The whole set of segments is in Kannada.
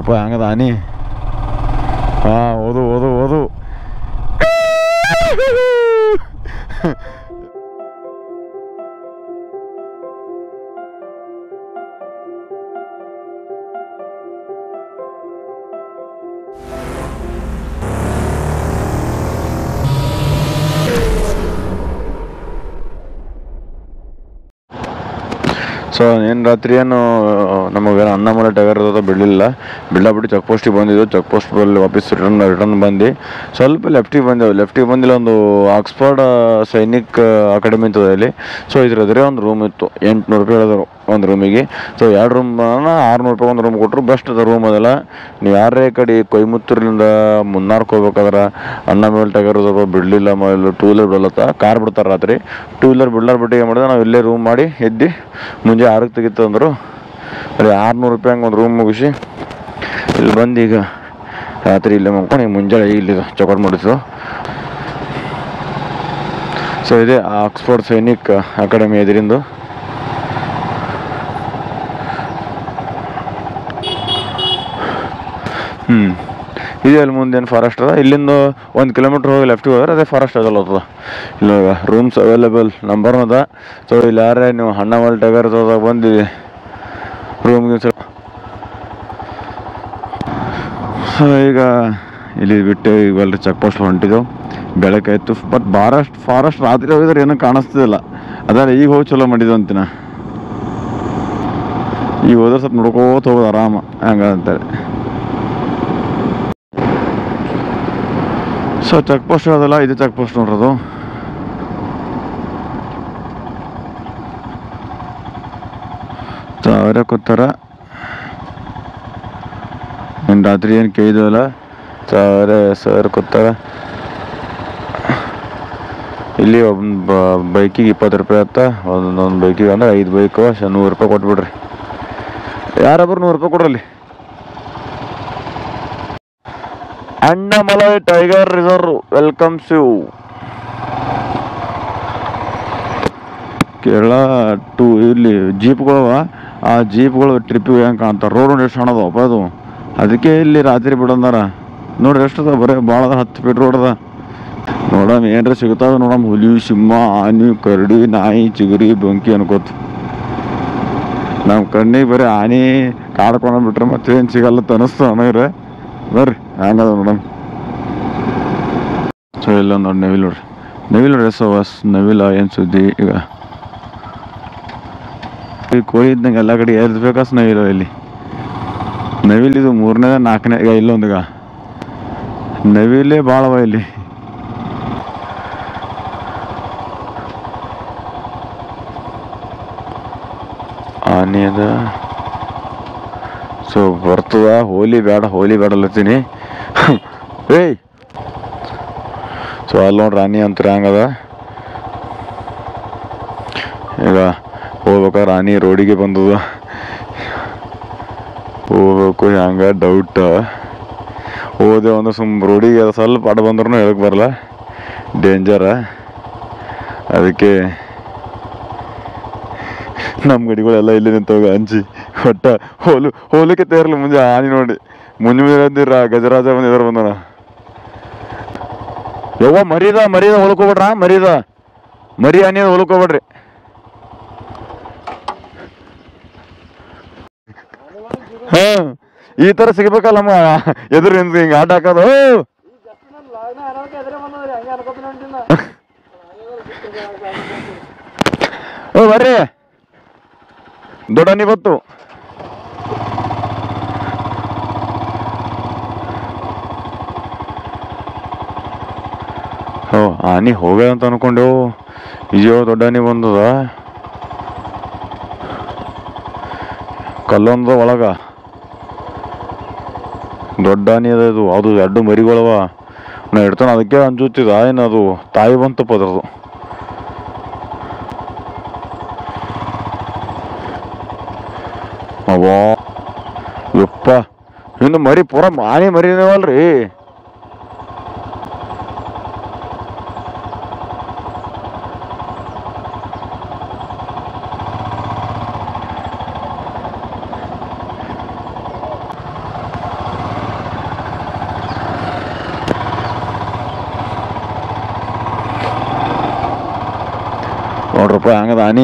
ಯಪ್ಪ ಹಂಗದ ಆನಿ ಹಾಂ ಓದು ಓದು ಓದು ಸೊ ಏನು ರಾತ್ರಿ ಏನು ನಮಗೇನು ಅಣ್ಣಾಮಲೈ ಟೈಗರ್ ಬಿಡಲಿಲ್ಲ, ಬಿಟ್ಟು ಚೆಕ್ ಪೋಸ್ಟಿಗೆ ಬಂದಿದ್ದು. ಚೆಕ್ ಪೋಸ್ಟ್ ಬಲ್ಲಿ ವಾಪಸ್ ರಿಟರ್ನ್ ಬಂದು ಸ್ವಲ್ಪ ಲೆಫ್ಟಿಗೆ ಬಂದಿಲ್ಲ ಒಂದು ಆಕ್ಸ್ಫರ್ಡ್ ಸೈನಿಕ್ ಅಕಾಡೆಮಿ ಅಂತದೆ ಇಲ್ಲಿ. ಸೊ ಇದ್ರ ಎದುರೇ ಒಂದು ರೂಮ್ ಇತ್ತು, 800 ರೂಪಾಯಿ ಹೇಳಿದ್ರು ಒಂದು ರೂಮಿಗೆ. ಸೊ 2 ರೂಮ್ 600 ರೂಪಾಯಿ ಒಂದು ರೂಮ್ ಕೊಟ್ಟರು. ಬೆಸ್ಟ್ ಅದ ರೂಮ್ ಅದೆಲ್ಲ. ನೀವು ಯಾರೇ ಕಡೆ ಕೊಯಮತ್ತೂರಿನಿಂದ ಮುನ್ನಾರ್ಗೆ ಹೋಗ್ಬೇಕಾದ್ರೆ ಅಣ್ಣಾಮಲೈ ಟೈಗರ್ ಬಿಡಲಿಲ್ಲ, ಟೂ ವೀಲರ್ ಬಿಡಲತ್ತ, ಕಾರ್ ಬಿಡ್ತಾರೆ ರಾತ್ರಿ. ಟೂ ವೀಲರ್ ಬಿಟ್ಟು ಏನು ಮಾಡಿದೆ, ನಾವು ಇಲ್ಲೇ ರೂಮ್ ಮಾಡಿ ಎದ್ದು ಮುಂಜೆ 6ಕ್ಕೆ ತೆಗಿತು ಅಂದರು. ಅಲ್ಲಿ 600 ರೂಪಾಯಿ ಹಂಗೆ ಒಂದು ರೂಮ್ ಮುಗಿಸಿ ಇಲ್ಲಿ ಬಂದು ಈಗ ರಾತ್ರಿ ಇಲ್ಲೇ ಮಾಡ್ಕೊಂಡು ಈಗ ಮುಂಜಾನೆ ಇಲ್ಲಿ ಚೆಕ್ಔಟ್ ಮಾಡಿದ್ರು. ಸೊ ಇದೆ ಆಕ್ಸ್ಫರ್ಡ್ ಸೈನಿಕ್ ಅಕಾಡೆಮಿ ಇದರಿಂದ. ಇದೆ ಅಲ್ಲಿ ಮುಂದೇನು ಫಾರೆಸ್ಟ್ ಅದ. ಇಲ್ಲಿಂದ 1 ಕಿಲೋಮೀಟ್ರ್ ಹೋಗಿ ಲೆಫ್ಟಿಗೆ ಹೋದ್ರೆ ಅದೇ ಫಾರೆಸ್ಟ್ ಅದಲ್ಲ ಅದ. ಇಲ್ಲ ರೂಮ್ಸ್ ಅವೈಲೇಬಲ್ ನಂಬರ್ನೂ ಅದ. ಸೊ ಇಲ್ಲಿ ಯಾರೇ ನೀವು ಅಣ್ಣಾಮಲೈ ಟೈಗರ್ ಬಂದು ರೂಮ್ಗೆ. ಸೊ ಈಗ ಇಲ್ಲಿ ಬಿಟ್ಟು ಇವೆಲ್ಲರೂ ಚೆಕ್ ಪೋಸ್ಟ್ ಹೊಂಟಿದ್ದೆವು. ಬೆಳಕಾಯ್ತು. ಬಟ್ ಫಾರೆಸ್ಟ್ ರಾತ್ರಿ ಹೋಗಿದ್ರೆ ಏನೂ ಕಾಣಿಸ್ತಿಲ್ಲ. ಅದಲ್ಲ ಈಗ ಹೋಗಿ ಚಲೋ ಮಾಡಿದ್ದು ಅಂತಿನ. ಈಗ ಹೋದ್ರೆ ಸ್ವಲ್ಪ ನೋಡ್ಕೋತ ಹೋಗೋದು ಆರಾಮ ಹಂಗಂತೇಳಿ. ಸೊ ಚೆಕ್ ಪೋಸ್ಟ್ ಇರೋದಲ್ಲ, ಇದು ಚೆಕ್ ಪೋಸ್ಟ್ ನೋಡ್ರದು. ಸೊ ಅವರೇ ಕೂತಾರ. ಇನ್ನು ರಾತ್ರಿ ಏನು ಕೇಳಿದ್ವಲ್ಲ, ಸೊ ಅವರೇ ಸರ್ ಕೂತಾರ. ಇಲ್ಲಿ ಒಂದು ಬೈಕಿಗೆ 20 ರೂಪಾಯಿ ಆತ. ಒಂದೊಂದು ಬೈಕಿಗೆ ಅಂದ್ರೆ 5 ಬೈಕು 100 ರೂಪಾಯಿ ಕೊಟ್ಬಿಡ್ರಿ. ಯಾರೊಬ್ರು 100 ರೂಪಾಯಿ ಕೊಡ್ರಲ್ಲಿ. Annamalai tiger reserve welcomes you. Kerala to ಇಲ್ಲಿ ಜೀಪ್ಗಳವ. ಆ ಜೀಪ್ಗಳು ಟ್ರಿಪ್ಪಿಗೆ ಹೆಂಗೆ ಕಾಣ್ತಾರೆ. ರೋಡ್ ಎಷ್ಟು ಹಣದಪ್ಪ ಅದು. ಅದಕ್ಕೆ ಇಲ್ಲಿ ರಾತ್ರಿ ಬಿಡಂದಾರ. ನೋಡ್ರಿ ಎಷ್ಟು ಅದ, ಬರೀ ಭಾಳ ಅದ, 10 ಫೀಟ್ ರೋಡ್ ಅದ. ನೋಡಮ್ ಏನ್ರ ಸಿಗ್ತಾವ ನೋಡಮ್. ಹುಲಿ, ಸಿಂಹ, ಆನೆ, ಕರಡಿ, ನಾಯಿ, ಚಿಗರಿ, ಬೆಂಕಿ ಅನ್ಕೋತ. ನಮ್ಮ ಕಣ್ಣಿಗೆ ಬರೀ ಆನೆ ಕಾಡ್ಕೊಂಡು ಬಿಟ್ರೆ ಮತ್ತೇನು ಸಿಗಲ್ಲ ಅನಿಸ್ತು ಅಣ್ಣ. ಬರ್ರಿ ಹಂಗದ ನೋಡಮ್. ಸೊ ಇಲ್ಲೊಂದು ನೋಡಿ ನವಿಲ್ ನೋಡ್ರಿ. ನವಿಲ್ ನೋಡ್ರಿ ನವಿಲ ಏನು ಸುದ್ದಿ. ಈಗ ಈ ಕೋಳಿ ಇದ್ದಂಗೆ ಎಲ್ಲ ಕಡೆ ಎದ್ದು ಬೇಕಾಸ್ ನವಿಲು ಇಲ್ಲಿ. ನವಿಲ್ ಇದು 3ನೇ 4ನೇ ಈಗ ಇಲ್ಲೊಂದೀಗ ನವಿಲೇ ಭಾಳವ ಇಲ್ಲಿ. ಆನೆ ಅದ. ಸೊ ಬರ್ತದ. ಹೋಲಿ ಬೇಡಲ್ಲತ್ತೀನಿ. ಏಯ್ ಸೊ ಅಲ್ಲಿ ನೋಡ್ರಿ ಆನೆ ಅಂತಾರೆ ಹಂಗದ. ಈಗ ಹೋಗ್ಬೇಕಾದ್ರೆ ಆನೆ ರೋಡಿಗೆ ಬಂದದ. ಹೋಗ್ಬೇಕು ಹಂಗ ಡೌಟ್. ಹೋದೆ ಒಂದು ರೋಡಿಗೆ ಸ್ವಲ್ಪ ಅಡ್ಡ ಬಂದ್ರೂ ಹೇಳಕ್ ಬರಲ್ಲ, ಡೇಂಜರ. ಅದಕ್ಕೆ ನಮ್ಮ ಗಡಿಗಳೆಲ್ಲ ಇಲ್ಲಿ ನಿಂತೋಗ ಅಂಜಿ ಒಟ್ಟ ಹೋಲಿಕೆ ತೇರ್ಲಿ. ಮುಂಜೆ ಆನೆ ನೋಡಿ ಮುಂಜಾನೆ ಗಜರಾಜ ಬಂದಿದಾರ ಬಂದಣ. ಯವ್ವ ಮರಿದ ಹೊಲ್ಕೋಬಿಡ್ರ. ಮರಿ ಆನೆ ಹೊಲ್ಕೋಬಿಡ್ರಿ. ಹಾ ಈ ತರ ಸಿಗ್ಬೇಕಲ್ಲ ನಮ್ಮ ಎದುರು ಹಿಂಗೆ ಆಟ ಹಾಕೋದು. ಓ ಬರ್ರಿ ದೊಡ್ಡನಿ ಬತ್ತು. ಓ ಆನೆ ಹೋಗ್ಯ ಅಂತ ಅನ್ಕೊಂಡೆವು. ಇದೆಯೋ ದೊಡ್ಡನಿ ಬಂದದ. ಕಲ್ಲೊಂದ ಒಳಗ ದೊಡ್ಡ ಆನೆ ಅದ. ಇದು ಅದು 2 ಮರಿಗಳವ. ನಾ ಇಡ್ತಾನ ಅದಕ್ಕೆ ಅಂಜುತ್ತಿದ. ಏನದು ತಾಯಿ ಬಂತಪ್ಪ ಅದ್ರದ್ದು. ಅವ್ವಾ ಯಪ್ಪ, ಇನ್ನು ಮರಿ ಪೂರ ಆನೆ ಮರಿನೇವಲ್ರಿ. ನೋಡ್ರಪ್ಪ ಹಂಗದ ಆನಿ.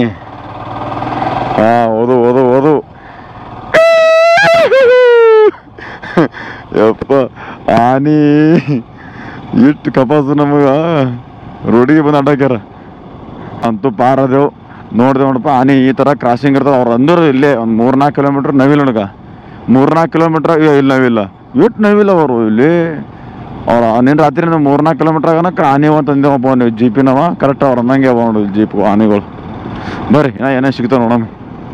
ಓದು ಓದು ಓದು ಯಪ್ಪ ಆನಿ ಇಟ್ಟು ಕಪಾಸು ನಮಗ ರೋಡಿಗೆ ಬಂದು ಅಡ್ಡಾಕ್ಯಾರ ಅಂತೂ ಪಾರದೇವು. ನೋಡಿದೆ ನೋಡಪ್ಪ ಆನಿ ಈ ಥರ ಕ್ರಾಸಿಂಗ್ ಇರ್ತದೆ. ಅವ್ರು ಅಂದರು ಇಲ್ಲೇ ಒಂದು 3-4 ಕಿಲೋಮೀಟ್ರ್ ನವಿಲ್ ನೋಡಕ 3-4 ಕಿಲೋಮೀಟ್ರ್ ಇಲ್ಲ ನವಿಲ್ಲ ಇಟ್ಟು ನವಿಲ್ಲ ಅವರು ಇಲ್ಲಿ. ಅವ್ರು ನಿನ್ನ ರಾತ್ರಿ 3-4 ಕಿಲೋಮೀಟ್ರ್ ಆಗನಕ ಆನೆ ಅಂತಂದೇವಪ್ಪ ನೀವು ಜೀಪಿನವ ಕರೆಕ್ಟ್ ಅವ್ರು ಅಂದಂಗೆ ಅವ ನೋಡಿ ಜೀಪ್ ಆನೆಗಳು. ಬರ್ರಿ ಏನೇ ಸಿಗ್ತಾವ ನೋಡಮ್ಮ.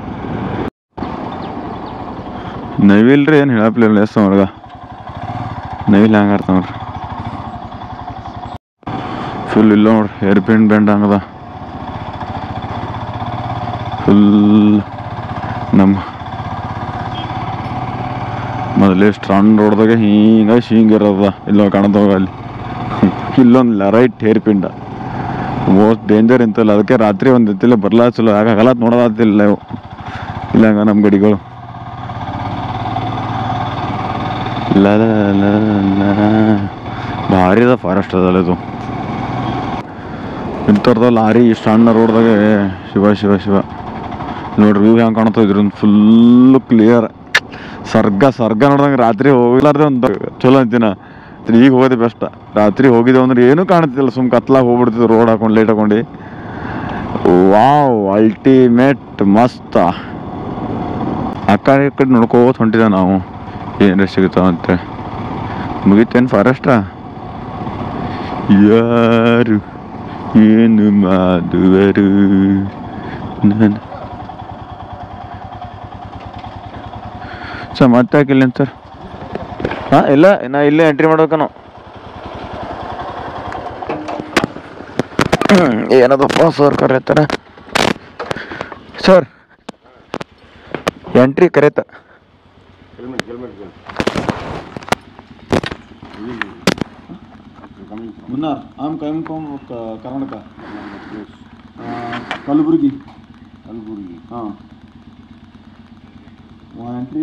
ನವಿಲ್ ರೀ ಏನು ಹೇಳಪ್ಲಿಲ್ಲ ಎಸ್ ನೋಡ್ಗ ನವಿಲ್ ಹೆಂಗೆ ಆಡ್ತಾವ ನೋಡ್ರಿ ಫುಲ್ ಇಲ್ಲ ನೋಡ್ರಿ ಏರ್ ಪಿನ್ ಬೆಂಡ್ ಹಂಗದ ಫುಲ್. ನಮ್ಮ ಮೊದಲೇ ಸ್ಟ್ರಾಂಡ್ ರೋಡ್ದಾಗ ಹಿಂಗಿರೋದ ಇಲ್ಲ ಕಾಣದವಾಗ ಅಲ್ಲಿ ಇಲ್ಲೊಂದು right hairpin most danger ಇಂತಲ್ಲ. ಅದಕ್ಕೆ ರಾತ್ರಿ ಒಂದು ಇತ್ತಿಲ್ಲ ಬರ್ಲಾ ಚಲೋ ಆಗಲ್ಲ ನೋಡೋದಿಲ್ಲ ಇವು ಇಲ್ಲ ಹಂಗ ನಮ್ಮ ಗಡಿಗಳು. ಭಾರಿ ಅದ ಫಾರೆಸ್ಟ್ ಅದಲ್ಲ ಇದು. ಇಂಥರ್ದ ಲಾರಿ ಸ್ಟ್ಯಾಂಡ್ ರೋಡ್ದಾಗ ಶಿವ ಶಿವ ಶಿವ ನೋಡ್ರಿ ವ್ಯೂ ಹೆಂಗೆ ಕಾಣ್ತಾ ಇದ್ರಿ ಫುಲ್ಲು ಕ್ಲಿಯರ್. ಸರ್ಗ ನೋಡ್ದಂಗೆ ರಾತ್ರಿ ಹೋಗ್ಲಾರ್ದೆ ಒಂದು ಚಲೋ ಅಂತೀನ. ಈಗ ಹೋಗೋದೆ ಬೆಸ್ಟ್. ರಾತ್ರಿ ಹೋಗಿದ್ದೇವೆ ಅಂದ್ರೆ ಏನೂ ಕಾಣ್ತಿಲ್ಲ ಸುಮ್ ಕತ್ಲಾಗ ಹೋಗ್ಬಿಡ್ತಿದ್ವಿ ರೋಡ್ ಹಾಕೊಂಡು ಲೈಟ್ ಹಾಕೊಂಡು. ವಾವ್ ಅಲ್ಟಿಮೇಟ್ ಮಸ್ತ. ಆ ಕಡೆ ನೋಡ್ಕೋತ ಹೊಂಟಿದ ನಾವು ಏನ್ರ ಸಿಗುತ್ತಾವಂತೆ. ಮುಗಿತೇನು ಫಾರೆಸ್ಟ ಯಾರು ಏನು ಮಾಡುವರು ನಾನು ಸರ್ ಮತ್ತೆ ಹಾಕಿಲ್ಲ ಸರ್. ಹಾಂ ಇಲ್ಲ ನಾ ಇಲ್ಲೇ ಎಂಟ್ರಿ ಮಾಡ್ಬೇಕನು. ಏನದಪ್ಪ ಸರ್ ಕರೆಯತ್ತಾರ ಸರ್ ಎಂಟ್ರಿ ಕರೆಯತ್ತ ಮುನ್ನಾರ್ ಆಮ್ ಕರ್ನಾಟಕ ಕಲಬುರ್ಗಿ ಹಾಂ ಎಂಟ್ರಿ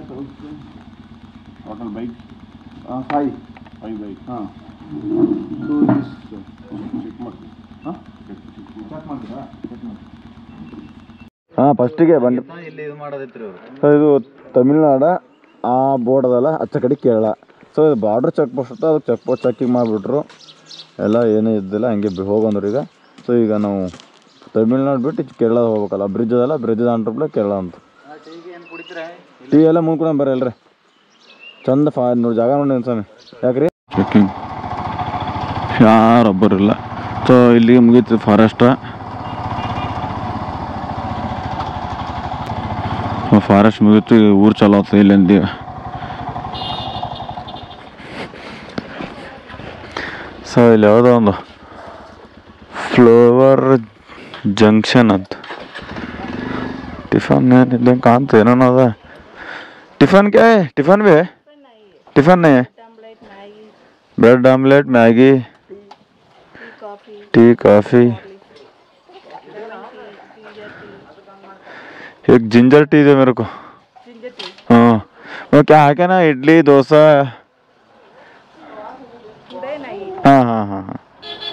ಟೋಟಲ್ ಬೈಕ್ 5 ಬೈಕ್ ಹಾಂ. ಚೆಕ್ ಮಾಡ್ತೀವಿ ಹಾಂ ಚೆಕ್ ಮಾಡ್ತೀರಾ ಚೆಕ್ ಮಾಡಿ ಹಾಂ ಫಸ್ಟಿಗೆ ಬಂದು ಇಲ್ಲಿ ಇದು ಮಾಡೋದೈತ್ರಿ ಅವರು. ಇದು ತಮಿಳ್ನಾಡು ಆ ಬೋರ್ಡ್ ಅದಲ್ಲ ಅಚ್ಚ ಕಡೆ ಕೇರಳ. ಸೊ ಇದು ಬಾರ್ಡ್ರ್ ಚೆಕ್ ಪೋಸ್ಟ್ ಇತ್ತು ಅದಕ್ಕೆ ಚೆಕ್ ಪೋಸ್ಟ್ ಚೆಕಿಂಗ್ ಮಾಡಿಬಿಟ್ರು ಎಲ್ಲ ಏನೂ ಇದ್ದಿಲ್ಲ ಹಂಗೆ ಹೋಗಂದ್ರು ಈಗ. ಸೊ ಈಗ ನಾವು ತಮಿಳ್ನಾಡು ಬಿಟ್ಟು ಕೇರಳ ಹೋಗ್ಬೇಕಲ್ಲ ಬ್ರಿಡ್ಜ್ ಅದಲ್ಲ ಬ್ರಿಡ್ಜ್ ದಾಂಡ್ರಪ್ಲೆ ಕೇರಳ ಅಂತ. ಟೀ ಎಲ್ಲ ಮುಂದ್ಕೊಂಡು ಬರಲ್ರಿ ಚಂದ ನೋಡಿ ಜಾಗ ನೋಡಿ ಅನ್ಸಾನೆ ಯಾಕ್ರಿ ಚೆಕಿಂಗ್ ಯಾರೊಬ್ಬರಿಲ್ಲ. ಸೊ ಇಲ್ಲಿಗೆ ಮುಗೀತು ಫಾರೆಸ್ಟ್ ಮುಗೀತು. ಊರು ಚಲೋ ಆಗ್ತದೆ ಇಲ್ಲಿಂದ. ಸೊ ಇಲ್ಲಿ ಯಾವುದೋ ಒಂದು ಫ್ಲವರ್ ಜಂಕ್ಷನ್ ಅಂತ ಟಿಫನ್ ಏನಿದ್ದಂಗೆ ಕಾಣ್ತದೆ ಏನೋ ಅದ. टिफिन क्या है टिफिन भी है टिफिन नहीं है bread omelette Maggi tea coffee एक जिंजर टी दे मेरे को हाँ वो क्या है क्या ना इडली डोसा हाँ हाँ हाँ हाँ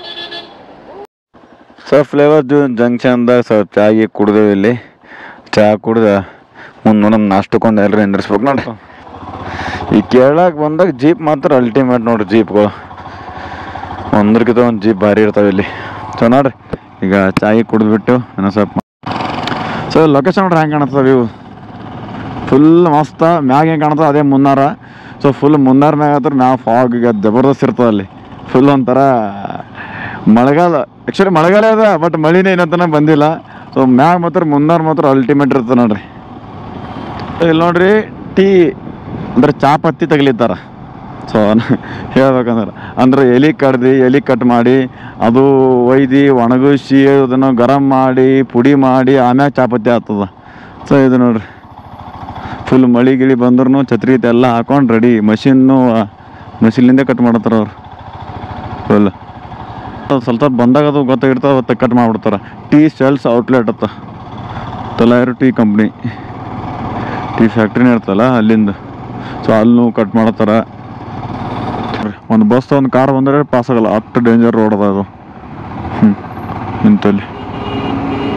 सर फ्लेवर जो जंक्षन सर चाय कुड़े ಇಲ್ಲಿ ಚಾ ಕುಡ್ದ ಮುಂದೆ ನಮ್ಮ ನಾಷ್ಟಕ್ಕೊಂದು ಎಲ್ಲರೂ ನಿಂದ್ರಿಸ್ಬೇಕು ನೋಡ್ರಿ. ಈ ಕೇರಳಕ್ಕೆ ಬಂದಾಗ ಜೀಪ್ ಮಾತ್ರ ಅಲ್ಟಿಮೇಟ್ ನೋಡ್ರಿ. ಜೀಪ್ಗಳು ಒಂದ್ರಕ್ಕಿಂತ ಒಂದು ಜೀಪ್ ಭಾರಿ ಇರ್ತಾವೆ ಇಲ್ಲಿ. ಸೊ ನೋಡ್ರಿ ಈಗ ಚಾಯ್ ಕುಡಿದ್ಬಿಟ್ಟು ಏನೋ ಸ್ವಲ್ಪ ಸೊ ಲೊಕೇಶನ್ ನೋಡ್ರಿ ಹೆಂಗೆ ಕಾಣುತ್ತೆ ವ್ಯೂ ಫುಲ್ ಮಸ್ತ. ಮ್ಯಾಗ ಹೆಂಗೆ ಕಾಣುತ್ತೆ ಅದೇ ಮುನ್ನಾರ. ಸೊ ಫುಲ್ ಮುನ್ನಾರ ಮ್ಯಾಗ ಹತ್ರ ಮ್ಯಾಗ ಫಾಗ್ ಈಗ ಜಬರ್ದಸ್ತ್ ಇರ್ತದೆ ಅಲ್ಲಿ. ಫುಲ್ ಒಂಥರ ಮಳೆಗಾಲ ಆ್ಯಕ್ಚುಲಿ ಮಳೆಗಾಲ ಅದ ಬಟ್ ಮಳಿನೇ ಇನ್ನೊಂತನ ಬಂದಿಲ್ಲ. ಸೊ ಮ್ಯಾಗ ಮಾತ್ರ ಮುನ್ನಾರ್ ಮಾತ್ರ ಅಲ್ಟಿಮೇಟ್ ಇರ್ತದೆ ನೋಡ್ರಿ. ಇಲ್ಲಿ ನೋಡ್ರಿ ಟೀ ಅಂದ್ರೆ ಚಾ ಪತ್ತಿ ತೆಗಿಲಿತ್ತಾರ. ಸೊ ಹೇಳ್ಬೇಕಂದ್ರೆ ಅಂದ್ರೆ ಎಲೆ ಕಟ್ ಮಾಡಿ ಅದು ಒಯ್ದು ಒಣಗಿಸಿ ಅದನ್ನು ಗರಂ ಮಾಡಿ ಪುಡಿ ಮಾಡಿ ಆಮ್ಯಾಗ ಚಾಪತ್ತಿ ಆಗ್ತದ. ಸೊ ಇದು ನೋಡ್ರಿ ಫುಲ್ ಮಳೆ ಗಿಳಿ ಬಂದ್ರೂ ಛತ್ರಿ ಎಲ್ಲ ಹಾಕೊಂಡು ರೆಡಿ. ಮಷಿನ್ಲಿಂದ ಕಟ್ ಮಾಡತ್ತಾರ ಅವ್ರು. ಫುಲ್ ಸ್ವಲ್ಪ ಬಂದಾಗ ಅದು ಗೊತ್ತಾಗಿರ್ತಾವ ಅವತ್ತು ಕಟ್ ಮಾಡಿಬಿಡ್ತಾರೆ. ಟೀ ಸೇಲ್ಸ್ ಔಟ್ಲೆಟ್ ಅತ್ತ ತಲಾಯರು ಟೀ ಕಂಪ್ನಿ ಟೀ ಫ್ಯಾಕ್ಟ್ರಿನೇ ಇರ್ತಲ್ಲ ಅಲ್ಲಿಂದ. ಸೊ ಅಲ್ಲೂ ಕಟ್ ಮಾಡತ್ತಾರ. ಒಂದು ಬಸ್ ಒಂದು ಕಾರ್ ಬಂದರೆ ಪಾಸ್ ಆಗಲ್ಲ ಅಷ್ಟು ಡೇಂಜರ್ ರೋಡ್ ಅದ ಅದು. ಇಂತಲ್ಲಿ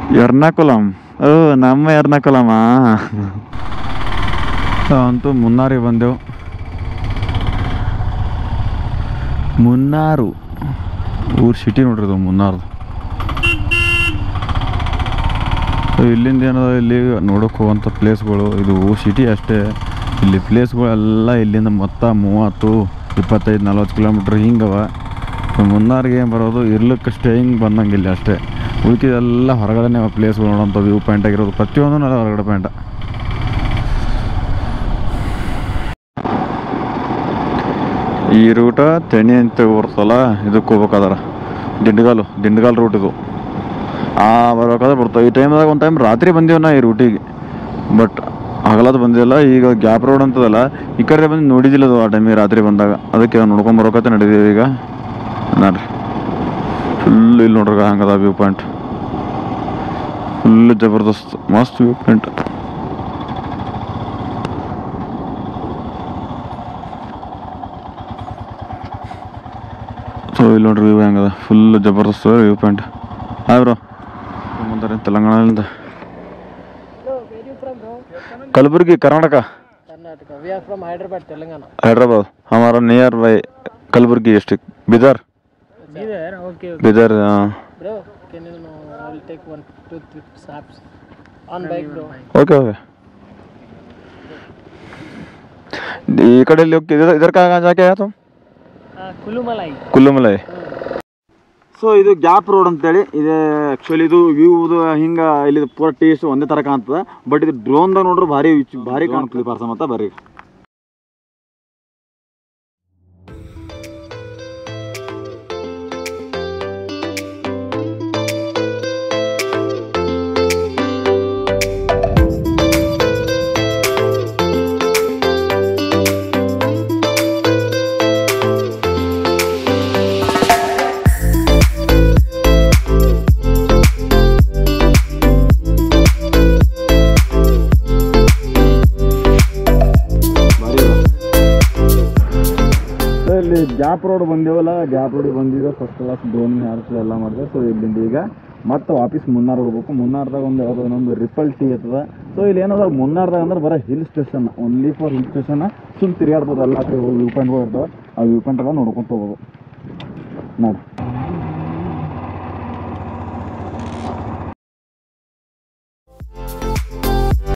ಎರ್ನಾಕುಲಂ. ಓ ನಮ್ಮ ಎರ್ನಾಕುಲಮ. ಅಂತೂ ಮುನ್ನಾರಿಗೆ ಬಂದೆವು. ಮುನ್ನಾರು ಊರು ಸಿಟಿ ನೋಡ್ರಿ ಇದು ಮುನ್ನಾರ್ದು. ಇಲ್ಲಿಂದ ಏನದ ಇಲ್ಲಿ ನೋಡೋಕೆ ಹೋಗುವಂಥ ಪ್ಲೇಸ್ಗಳು ಇದು ಸಿಟಿ ಅಷ್ಟೇ. ಇಲ್ಲಿ ಪ್ಲೇಸ್ಗಳೆಲ್ಲ ಇಲ್ಲಿಂದ ಮೊತ್ತ 30, 25, 40 ಕಿಲೋಮೀಟ್ರ್ ಹಿಂಗವ. ಮುನ್ನಾರಿಗೆ ಏನು ಬರೋದು ಇರ್ಲಿಕ್ಕೆ ಸ್ಟೇಯಿಂಗ್ ಬಂದಂಗಿಲ್ಲ ಅಷ್ಟೇ. ಉಳ್ಕಿದೆಲ್ಲ ಹೊರಗಡೆ ಪ್ಲೇಸ್ಗಳು ನೋಡೋಂಥ ವ್ಯೂ ಪಾಯಿಂಟ್ ಆಗಿರೋದು ಪ್ರತಿಯೊಂದು ಹೊರಗಡೆ ಪಾಯಿಂಟ್. ಈ ರೂಟ ತೆಣಿ ಅಂತ ಬರ್ತಲ್ಲ, ಇದಕ್ಕೆ ಹೋಗ್ಬೇಕಾದ್ರೆ ದಿಂಡಗಾಲ್ ರೂಟ್ ಇದು. ಬರ್ಬೇಕಾದ್ರೆ ಬರ್ತಾವೆ. ಈ ಟೈಮ್ದಾಗ ಒಂದು ಟೈಮ್ ರಾತ್ರಿ ಬಂದೀವಿ ನಾ ಈ ರೂಟಿಗೆ, ಬಟ್ ಹಗಲತ್ತು ಬಂದಿಲ್ಲ. ಈಗ ಗ್ಯಾಪ್ ರೋಡ್ ಅಂತದಲ್ಲ, ಈ ಕಡೆ ಬಂದು ನೋಡಿದ್ದಿಲ್ಲ ಅದು ಆ ಟೈಮಿಗೆ ರಾತ್ರಿ ಬಂದಾಗ. ಅದಕ್ಕೆ ನೋಡ್ಕೊಂಬರೋಕತ್ತೆ ನಡೀತೀವಿ ಈಗ. ನೋಡ್ರಿ ಫುಲ್ ಇಲ್ಲಿ ನೋಡ್ರಿ ಹಂಗದ ವ್ಯೂ ಪಾಯಿಂಟ್. ಫುಲ್ ಜಬರ್ದಸ್ತ್ ಮಸ್ತ್ ವ್ಯೂ ಪಾಯಿಂಟ್. ಸೊ ಇಲ್ಲಿ ನೋಡ್ರಿ ವ್ಯೂ ಹೆಂಗದ, ಫುಲ್ ಜಬರ್ದಸ್ತ್ ವ್ಯೂ ಪಾಯಿಂಟ್. ಹಾಯ್ ಬ್ರೋ, ಬಂದಾರೆ ತೆಲಂಗಾಣದಿಂದ. Kalaburagi, Karnataka. We are from Hyderabad, Telangana. Hyderabad हमारा near by Kalaburagi district. Bidar. Okay. Bidar. Bro, can you know? I will take 1-2 snaps on bike, bro. Okay. ಈ ಕಡೆ इधर कहाँ जाके आया तुम? Kulumalai. ಕುಲ್ಲುಮಲೈ. ಸೊ ಇದು ಗ್ಯಾಪ್ ರೋಡ್ ಅಂತೇಳಿ ಇದೆ. ಆ್ಯಕ್ಚುಲಿ ಇದು ವ್ಯೂದು ಹಿಂಗೆ ಇಲ್ಲಿ ಪೂರ ಟೇಸ್ಟ್ ಒಂದೇ ಥರ ಕಾಣ್ತದೆ, ಬಟ್ ಇದು ಡ್ರೋನ್ದಾಗ ನೋಡ್ರೆ ಭಾರಿ ಕಾಣ್ತದೆ ಪಾರ್ಸ ಮತ್ತು ಬರ್ರಿ. ಇಲ್ಲಿ ಗ್ಯಾಪ್ ರೋಡ್ ಬಂದೇವಲ್ಲ, ಗ್ಯಾಪ್ ರೋಡಿಗೆ ಬಂದಿದ್ದು ಫಸ್ಟ್ ಕ್ಲಾಸ್ ಡ್ರೋನ್ ಹಾರಿಸಿ ಎಲ್ಲ ಮಾಡಿದೆ. ಸೊ ಇಲ್ಲಿಂದ ಈಗ ಮತ್ತೆ ವಾಪಸ್ ಮುನ್ನಾರ್ ಹೋಗ್ಬೇಕು. ಮುನ್ನಾರ್ದಾಗ ಒಂದು ಯಾವುದೋ ಇನ್ನೊಂದು ರಿಪಲ್ ಟೀ ಇರ್ತದೆ. ಸೊ ಇಲ್ಲಿ ಏನದ ಮುನ್ನಾರ್ದಾಗ ಅಂದ್ರೆ ಬರೀ hill station, only for hill station. ಸುಮ್ಮನೆ ತಿರುಗಾಡ್ಬೋದು, ಎಲ್ಲ ಕಡೆ ವ್ಯೂ ಪಾಯಿಂಟ್ಗಳು ಇರ್ತವೆ. ಆ ವ್ಯೂ ಪಾಯಿಂಟ್ ಎಲ್ಲ ನೋಡ್ಕೊಂತ ಹೋಗೋದು ನೋಡಿ.